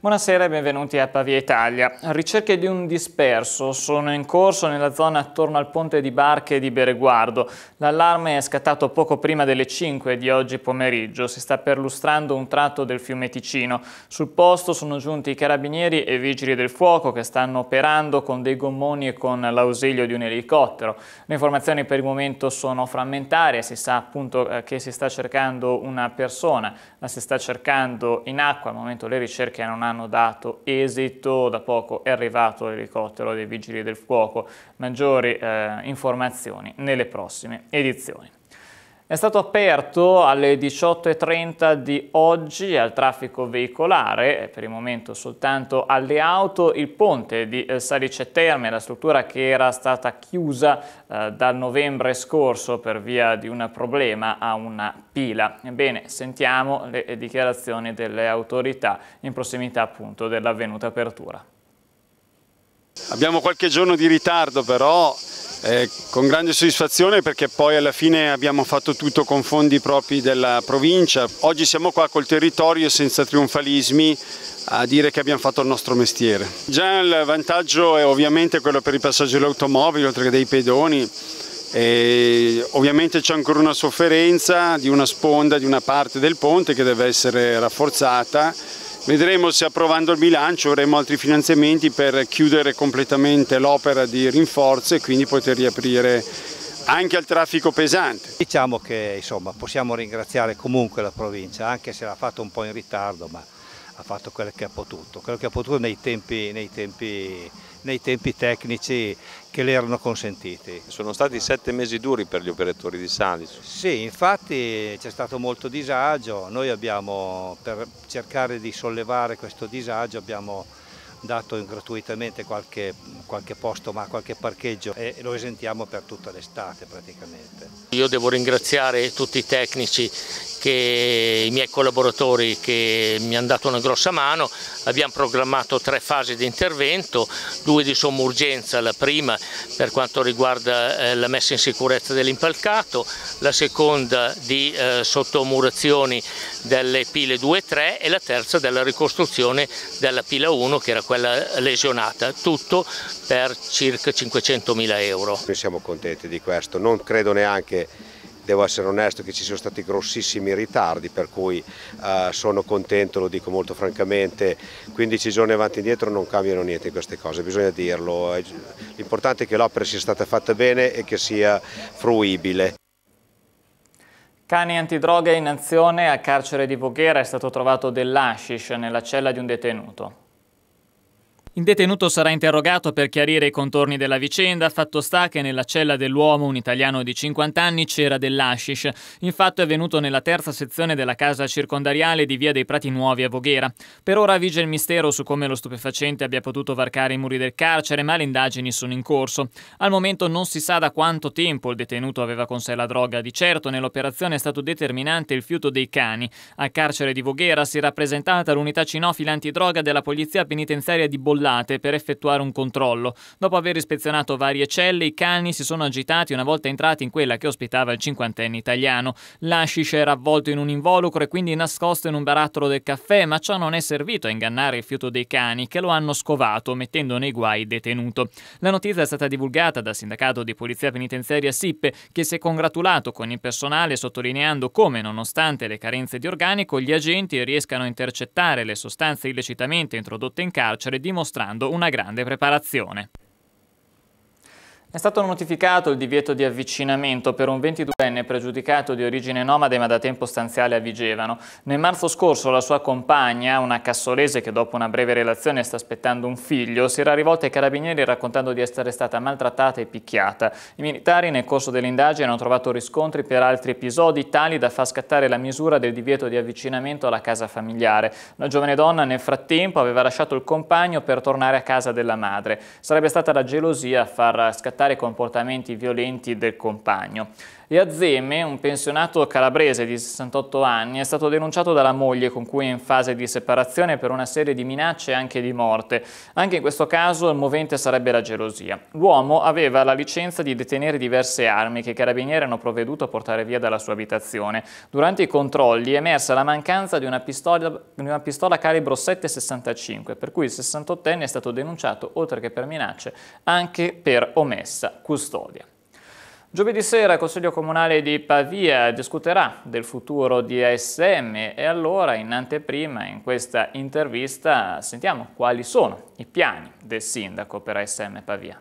Buonasera e benvenuti a Pavia Italia. Ricerche di un disperso sono in corso nella zona attorno al ponte di Barche di Bereguardo. L'allarme è scattato poco prima delle 5 di oggi pomeriggio. Si sta perlustrando un tratto del fiume Ticino. Sul posto sono giunti i carabinieri e i vigili del fuoco che stanno operando con dei gommoni e con l'ausilio di un elicottero. Le informazioni per il momento sono frammentarie. Si sa appunto che si sta cercando una persona, la si sta cercando in acqua. Al momento le ricerche non hanno dato esito, da poco è arrivato l'elicottero dei vigili del fuoco. Maggiori informazioni nelle prossime edizioni. È stato aperto alle 18:30 di oggi al traffico veicolare, per il momento soltanto alle auto, il ponte di Salice Terme, la struttura che era stata chiusa dal novembre scorso per via di un problema a una pila. Ebbene, sentiamo le dichiarazioni delle autorità in prossimità appunto dell'avvenuta apertura. Abbiamo qualche giorno di ritardo però con grande soddisfazione perché poi alla fine abbiamo fatto tutto con fondi propri della provincia. Oggi siamo qua col territorio senza trionfalismi a dire che abbiamo fatto il nostro mestiere. Già il vantaggio è ovviamente quello per i passaggeri dell'automobile oltre che dei pedoni. E ovviamente c'è ancora una sofferenza di una sponda, di una parte del ponte che deve essere rafforzata. Vedremo se approvando il bilancio avremo altri finanziamenti per chiudere completamente l'opera di rinforzo e quindi poter riaprire anche al traffico pesante. Diciamo che insomma, possiamo ringraziare comunque la provincia, anche se l'ha fatto un po' in ritardo, ma ha fatto quello che ha potuto nei tempi tecnici che le erano consentiti. Sono stati 7 mesi duri per gli operatori di Salice. Sì, infatti c'è stato molto disagio, noi abbiamo, per cercare di sollevare questo disagio, abbiamo dato gratuitamente qualche posto, ma qualche parcheggio e lo esentiamo per tutta l'estate praticamente. Io devo ringraziare tutti i tecnici, i miei collaboratori che mi hanno dato una grossa mano. Abbiamo programmato 3 fasi di intervento, 2 di somma urgenza, la prima per quanto riguarda la messa in sicurezza dell'impalcato, la seconda di sottomurazioni delle pile 2 e 3 e la terza della ricostruzione della pila 1 che era quella lesionata, tutto per circa 500.000 euro. Noi siamo contenti di questo, non credo neanche, devo essere onesto, che ci siano stati grossissimi ritardi, per cui sono contento, lo dico molto francamente. 15 giorni avanti e indietro non cambiano niente in queste cose, bisogna dirlo. L'importante è che l'opera sia stata fatta bene e che sia fruibile. Cani antidroga in azione al carcere di Voghera. È stato trovato dell'hashish nella cella di un detenuto. Il detenuto sarà interrogato per chiarire i contorni della vicenda. Fatto sta che nella cella dell'uomo, un italiano di 50 anni, c'era dell'hashish. Il fatto è avvenuto nella terza sezione della casa circondariale di via dei Prati Nuovi a Voghera. Per ora vige il mistero su come lo stupefacente abbia potuto varcare i muri del carcere, ma le indagini sono in corso. Al momento non si sa da quanto tempo il detenuto aveva con sé la droga. Di certo nell'operazione è stato determinante il fiuto dei cani. Al carcere di Voghera si è rappresentata l'unità cinofila antidroga della polizia penitenziaria di Bollate per effettuare un controllo. Dopo aver ispezionato varie celle, i cani si sono agitati una volta entrati in quella che ospitava il cinquantenne italiano. L'hashish era avvolto in un involucro e quindi nascosto in un barattolo del caffè, ma ciò non è servito a ingannare il fiuto dei cani, che lo hanno scovato, mettendo nei guai il detenuto. La notizia è stata divulgata dal sindacato di polizia penitenziaria SIP, che si è congratulato con il personale sottolineando come, nonostante le carenze di organico, gli agenti riescano a intercettare le sostanze illecitamente introdotte in carcere, dimostrando una grande preparazione. È stato notificato il divieto di avvicinamento per un 22enne pregiudicato di origine nomade ma da tempo stanziale a Vigevano. Nel marzo scorso la sua compagna, una cassolese che dopo una breve relazione sta aspettando un figlio, si era rivolta ai carabinieri raccontando di essere stata maltrattata e picchiata. I militari nel corso dell'indagine hanno trovato riscontri per altri episodi tali da far scattare la misura del divieto di avvicinamento alla casa familiare. La giovane donna nel frattempo aveva lasciato il compagno per tornare a casa della madre. Sarebbe stata la gelosia a far scattare comportamenti violenti del compagno. E a Zeme, un pensionato calabrese di 68 anni, è stato denunciato dalla moglie con cui è in fase di separazione per una serie di minacce e anche di morte. Anche in questo caso il movente sarebbe la gelosia. L'uomo aveva la licenza di detenere diverse armi che i carabinieri hanno provveduto a portare via dalla sua abitazione. Durante i controlli è emersa la mancanza di una pistola calibro 7,65, per cui il 68enne è stato denunciato, oltre che per minacce, anche per omessa custodia. Giovedì sera il Consiglio Comunale di Pavia discuterà del futuro di ASM e allora in anteprima, in questa intervista, sentiamo quali sono i piani del sindaco per ASM Pavia.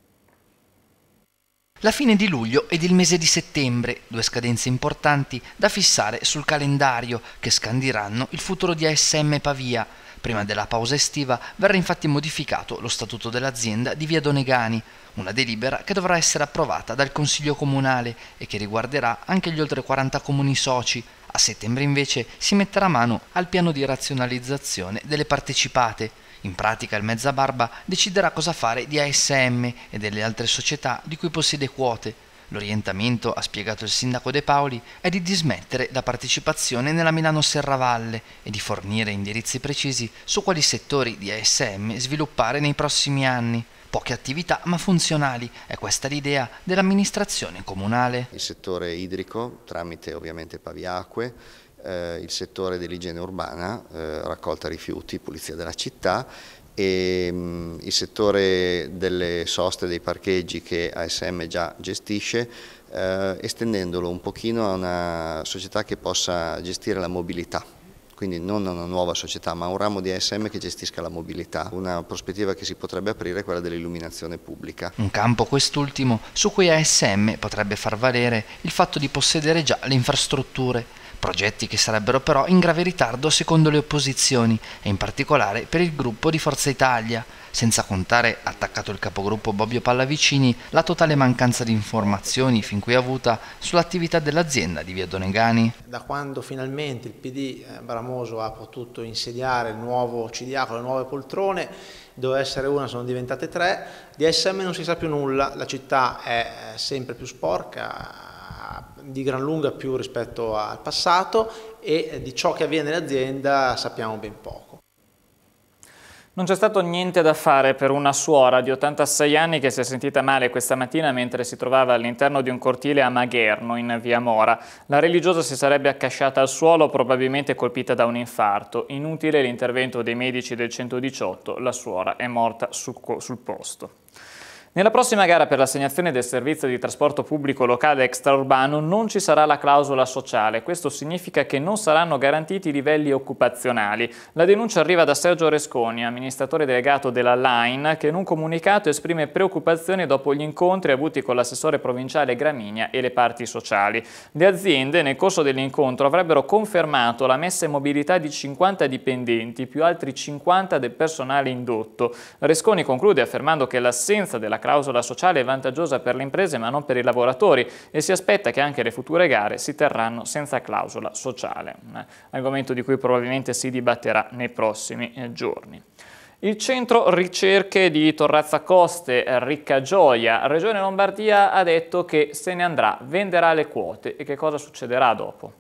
La fine di luglio ed il mese di settembre, due scadenze importanti da fissare sul calendario che scandiranno il futuro di ASM Pavia. Prima della pausa estiva verrà infatti modificato lo statuto dell'azienda di Via Donegani, una delibera che dovrà essere approvata dal Consiglio Comunale e che riguarderà anche gli oltre 40 comuni soci. A settembre invece si metterà mano al piano di razionalizzazione delle partecipate. In pratica il Mezzabarba deciderà cosa fare di ASM e delle altre società di cui possiede quote. L'orientamento, ha spiegato il sindaco De Paoli, è di dismettere la partecipazione nella Milano Serravalle e di fornire indirizzi precisi su quali settori di ASM sviluppare nei prossimi anni. Poche attività ma funzionali, è questa l'idea dell'amministrazione comunale. Il settore idrico, tramite ovviamente Paviacque, il settore dell'igiene urbana, raccolta rifiuti, pulizia della città, e il settore delle soste dei parcheggi che ASM già gestisce, estendendolo un pochino a una società che possa gestire la mobilità. Quindi non una nuova società, ma un ramo di ASM che gestisca la mobilità. Una prospettiva che si potrebbe aprire è quella dell'illuminazione pubblica. Un campo quest'ultimo su cui ASM potrebbe far valere il fatto di possedere già le infrastrutture. Progetti che sarebbero però in grave ritardo secondo le opposizioni e in particolare per il gruppo di Forza Italia, senza contare, attaccato il capogruppo Bobbio Pallavicini, la totale mancanza di informazioni fin qui avuta sull'attività dell'azienda di Via Donegani. Da quando finalmente il PD Bramoso ha potuto insediare il nuovo CDA con le nuove poltrone, doveva essere una, sono diventate 3, di ASM non si sa più nulla, la città è sempre più sporca, di gran lunga più rispetto al passato, e di ciò che avviene nell'azienda sappiamo ben poco. Non c'è stato niente da fare per una suora di 86 anni che si è sentita male questa mattina mentre si trovava all'interno di un cortile a Magherno, in via Mora. La religiosa si sarebbe accasciata al suolo, probabilmente colpita da un infarto. Inutile l'intervento dei medici del 118, la suora è morta sul posto. Nella prossima gara per l'assegnazione del servizio di trasporto pubblico locale extraurbano non ci sarà la clausola sociale. Questo significa che non saranno garantiti i livelli occupazionali. La denuncia arriva da Sergio Resconi, amministratore delegato della Line, che in un comunicato esprime preoccupazione dopo gli incontri avuti con l'assessore provinciale Gramigna e le parti sociali. Le aziende nel corso dell'incontro avrebbero confermato la messa in mobilità di 50 dipendenti più altri 50 del personale indotto. Resconi conclude affermando che l'assenza della clausola sociale è vantaggiosa per le imprese ma non per i lavoratori e si aspetta che anche le future gare si terranno senza clausola sociale, un argomento di cui probabilmente si dibatterà nei prossimi giorni. Il centro ricerche di Torrazzacoste, Riccagioia, Regione Lombardia, ha detto che se ne andrà, venderà le quote. E che cosa succederà dopo?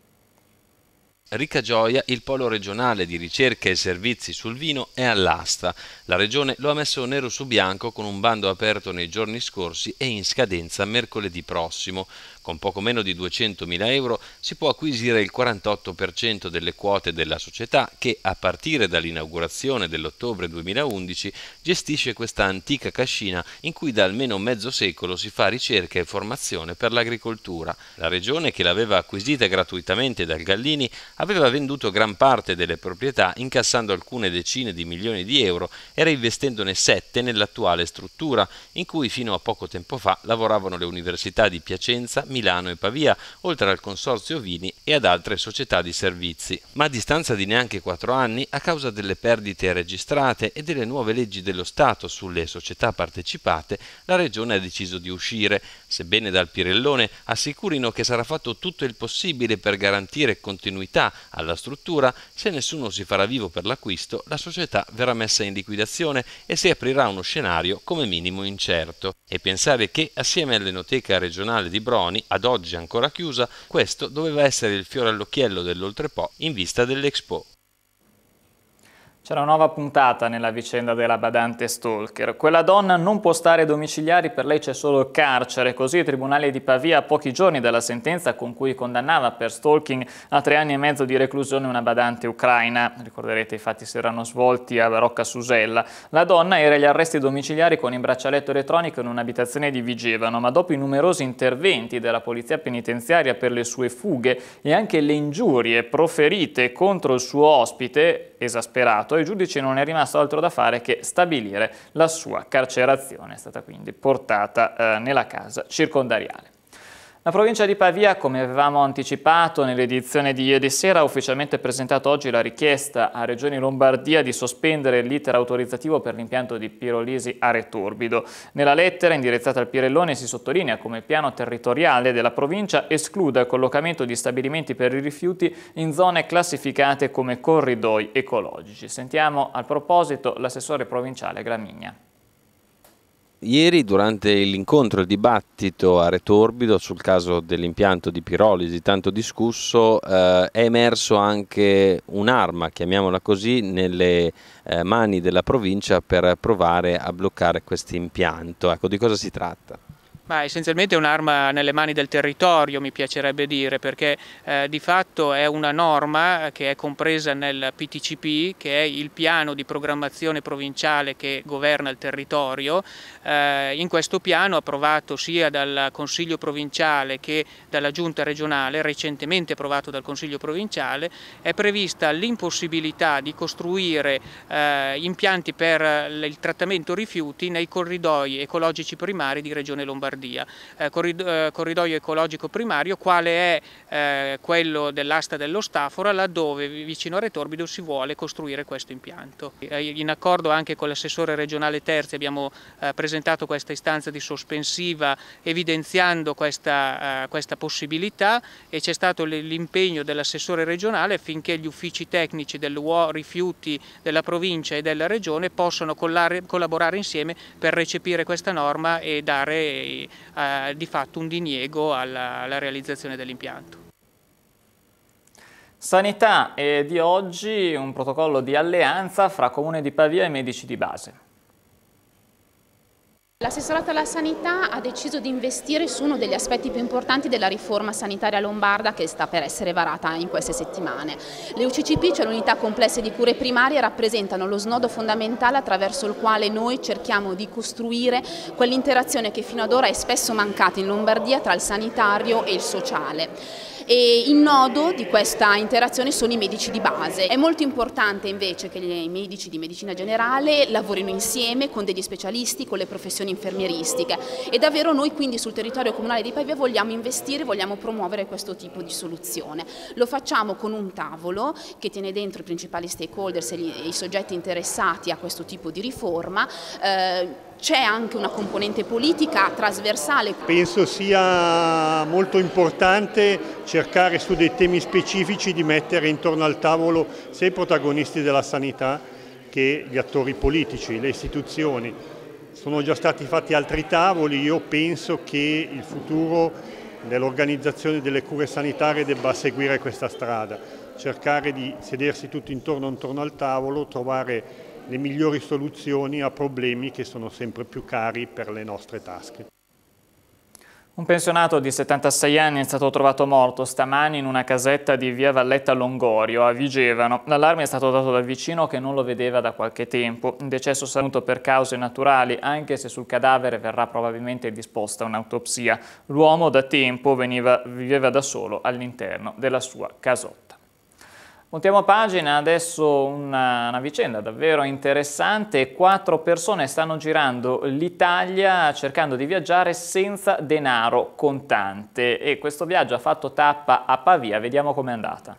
Riccagioia, il polo regionale di ricerca e servizi sul vino, è all'asta. La Regione lo ha messo nero su bianco con un bando aperto nei giorni scorsi e in scadenza mercoledì prossimo. Con poco meno di 200.000 euro si può acquisire il 48% delle quote della società che, a partire dall'inaugurazione dell'ottobre 2011, gestisce questa antica cascina in cui da almeno mezzo secolo si fa ricerca e formazione per l'agricoltura. La Regione, che l'aveva acquisita gratuitamente dal Gallini, aveva venduto gran parte delle proprietà incassando alcune decine di milioni di euro e reinvestendone 7 nell'attuale struttura, in cui fino a poco tempo fa lavoravano le università di Piacenza, Milano e Pavia, oltre al Consorzio Vini e ad altre società di servizi. Ma a distanza di neanche 4 anni, a causa delle perdite registrate e delle nuove leggi dello Stato sulle società partecipate, la Regione ha deciso di uscire, sebbene dal Pirellone assicurino che sarà fatto tutto il possibile per garantire continuità proprietà alla struttura, se nessuno si farà vivo per l'acquisto, la società verrà messa in liquidazione e si aprirà uno scenario come minimo incerto. E pensare che, assieme all'Enoteca regionale di Broni, ad oggi ancora chiusa, questo doveva essere il fiore all'occhiello dell'Oltrepo in vista dell'Expo. C'è una nuova puntata nella vicenda della badante stalker. Quella donna non può stare domiciliari, per lei c'è solo il carcere. Così il Tribunale di Pavia, a pochi giorni dalla sentenza con cui condannava per stalking a 3 anni e mezzo di reclusione una badante ucraina. Ricorderete, i fatti si erano svolti a Rocca Susella. La donna era agli arresti domiciliari con il braccialetto elettronico in un'abitazione di Vigevano, ma dopo i numerosi interventi della polizia penitenziaria per le sue fughe e anche le ingiurie proferite contro il suo ospite, esasperato, ai giudici non è rimasto altro da fare che stabilire la sua carcerazione. È stata quindi portata nella casa circondariale. La provincia di Pavia, come avevamo anticipato nell'edizione di ieri sera, ha ufficialmente presentato oggi la richiesta a Regione Lombardia di sospendere l'iter autorizzativo per l'impianto di pirolisi a Retorbido. Nella lettera indirizzata al Pirellone si sottolinea come il piano territoriale della provincia escluda il collocamento di stabilimenti per i rifiuti in zone classificate come corridoi ecologici. Sentiamo al proposito l'assessore provinciale Gramigna. Ieri, durante l'incontro, il dibattito a Retorbido sul caso dell'impianto di pirolisi tanto discusso, è emerso anche un'arma, chiamiamola così, nelle mani della provincia per provare a bloccare questo impianto. Ecco, di cosa si tratta? Essenzialmente è un'arma nelle mani del territorio, mi piacerebbe dire, perché di fatto è una norma che è compresa nel PTCP, che è il piano di programmazione provinciale che governa il territorio. In questo piano, approvato sia dal Consiglio provinciale che dalla Giunta regionale, recentemente approvato dal Consiglio provinciale, è prevista l'impossibilità di costruire impianti per il trattamento rifiuti nei corridoi ecologici primari di Regione Lombardia. Corridoio ecologico primario quale è quello dell'asta dello Stafora, laddove vicino a Retorbido si vuole costruire questo impianto. In accordo anche con l'assessore regionale Terzi abbiamo presentato questa istanza di sospensiva evidenziando questa possibilità, e c'è stato l'impegno dell'assessore regionale affinché gli uffici tecnici dell'UO Rifiuti della provincia e della regione possano collaborare insieme per recepire questa norma e dare di fatto un diniego alla realizzazione dell'impianto. Sanità, e di oggi un protocollo di alleanza fra Comune di Pavia e medici di base. L'assessorato alla sanità ha deciso di investire su uno degli aspetti più importanti della riforma sanitaria lombarda che sta per essere varata in queste settimane. Le UCCP, cioè l'unità complesse di cure primarie, rappresentano lo snodo fondamentale attraverso il quale noi cerchiamo di costruire quell'interazione che fino ad ora è spesso mancata in Lombardia tra il sanitario e il sociale. E il nodo di questa interazione sono i medici di base. È molto importante invece che i medici di medicina generale lavorino insieme con degli specialisti, con le professioni infermieristiche, e davvero noi quindi sul territorio comunale di Pavia vogliamo investire, vogliamo promuovere questo tipo di soluzione. Lo facciamo con un tavolo che tiene dentro i principali stakeholders e i soggetti interessati a questo tipo di riforma. C'è anche una componente politica trasversale. Penso sia molto importante cercare su dei temi specifici di mettere intorno al tavolo sia i protagonisti della sanità che gli attori politici, le istituzioni. Sono già stati fatti altri tavoli, io penso che il futuro dell'organizzazione delle cure sanitarie debba seguire questa strada, cercare di sedersi tutti intorno al tavolo, trovare le migliori soluzioni a problemi che sono sempre più cari per le nostre tasche. Un pensionato di 76 anni è stato trovato morto stamani in una casetta di via Valletta Longorio a Vigevano. L'allarme è stato dato dal vicino che non lo vedeva da qualche tempo. Il decesso sarà avvenuto per cause naturali, anche se sul cadavere verrà probabilmente disposta un'autopsia. L'uomo da tempo viveva da solo all'interno della sua casotta. Montiamo pagina, adesso una vicenda davvero interessante. 4 persone stanno girando l'Italia cercando di viaggiare senza denaro contante e questo viaggio ha fatto tappa a Pavia. Vediamo com'è andata.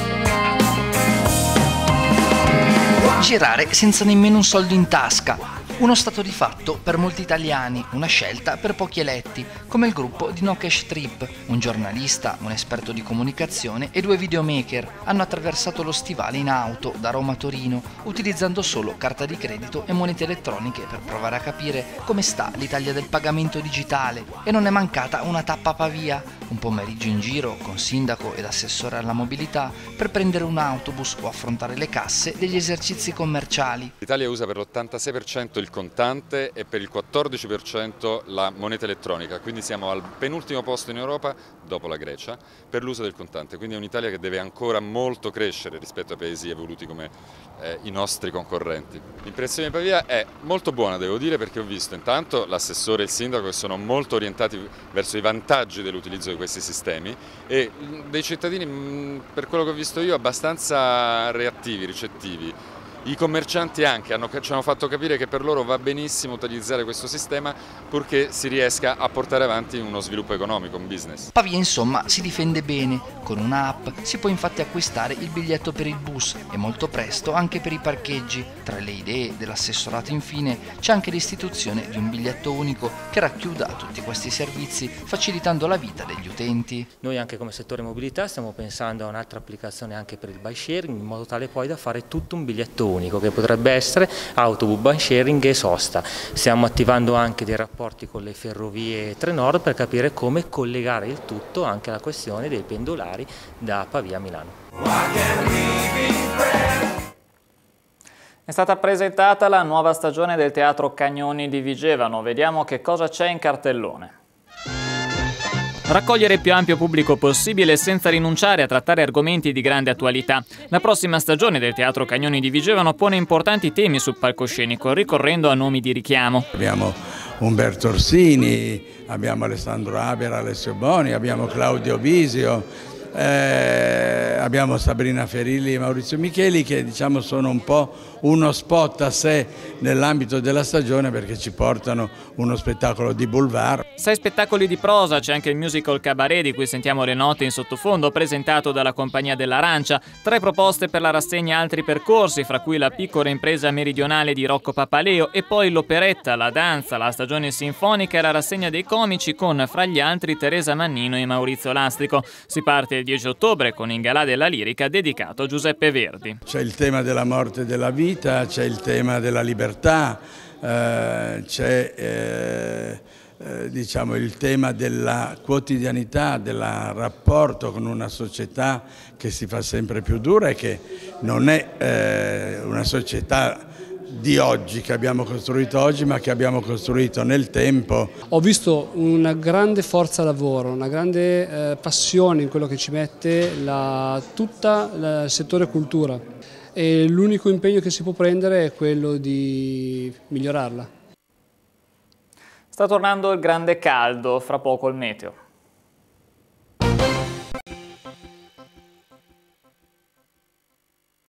Girare senza nemmeno un soldo in tasca. Uno stato di fatto per molti italiani, una scelta per pochi eletti, come il gruppo di No Cash Trip. Un giornalista, un esperto di comunicazione e 2 videomaker hanno attraversato lo stivale in auto da Roma a Torino, utilizzando solo carta di credito e monete elettroniche per provare a capire come sta l'Italia del pagamento digitale. E non è mancata una tappa a Pavia, un pomeriggio in giro con sindaco ed assessore alla mobilità per prendere un autobus o affrontare le casse degli esercizi commerciali. L'Italia usa per l'86% il contante e per il 14% la moneta elettronica, quindi siamo al penultimo posto in Europa, dopo la Grecia, per l'uso del contante. Quindi è un'Italia che deve ancora molto crescere rispetto a paesi evoluti come i nostri concorrenti. L'impressione di Pavia è molto buona, devo dire, perché ho visto intanto l'assessore e il sindaco che sono molto orientati verso i vantaggi dell'utilizzo di questi sistemi e dei cittadini, per quello che ho visto io, abbastanza reattivi, ricettivi. I commercianti anche ci hanno fatto capire che per loro va benissimo utilizzare questo sistema purché si riesca a portare avanti uno sviluppo economico, un business. Pavia insomma si difende bene, con un'app si può infatti acquistare il biglietto per il bus e molto presto anche per i parcheggi. Tra le idee dell'assessorato infine c'è anche l'istituzione di un biglietto unico che racchiuda tutti questi servizi facilitando la vita degli utenti. Noi anche come settore mobilità stiamo pensando a un'altra applicazione anche per il bike sharing in modo tale poi da fare tutto un biglietto unico che potrebbe essere autobus, bike sharing e sosta. Stiamo attivando anche dei rapporti con le ferrovie Trenord per capire come collegare il tutto anche alla questione dei pendolari da Pavia a Milano. È stata presentata la nuova stagione del Teatro Cagnoni di Vigevano. Vediamo che cosa c'è in cartellone. Raccogliere il più ampio pubblico possibile senza rinunciare a trattare argomenti di grande attualità. La prossima stagione del Teatro Cagnoni di Vigevano pone importanti temi sul palcoscenico, ricorrendo a nomi di richiamo. Abbiamo Umberto Orsini, abbiamo Alessandro Abera, Alessio Boni, abbiamo Claudio Bisio, abbiamo Sabrina Ferilli e Maurizio Micheli che diciamo sono un po' uno spot a sé nell'ambito della stagione perché ci portano uno spettacolo di boulevard. 6 spettacoli di prosa, c'è anche il musical Cabaret di cui sentiamo le note in sottofondo presentato dalla Compagnia dell'Arancia, 3 proposte per la rassegna Altri percorsi, fra cui la piccola impresa meridionale di Rocco Papaleo e poi l'operetta, la danza, la stagione sinfonica e la rassegna dei comici con fra gli altri Teresa Mannino e Maurizio Lastrico. Si parte il 10 ottobre con il Galà della Lirica dedicato a Giuseppe Verdi. C'è il tema della morte e della vita, c'è il tema della libertà, c'è diciamo il tema della quotidianità, del rapporto con una società che si fa sempre più dura e che non è una società di oggi, che abbiamo costruito oggi, ma che abbiamo costruito nel tempo. Ho visto una grande forza lavoro, una grande passione in quello che ci mette tutto il settore cultura e l'unico impegno che si può prendere è quello di migliorarla. Sta tornando il grande caldo, fra poco il meteo.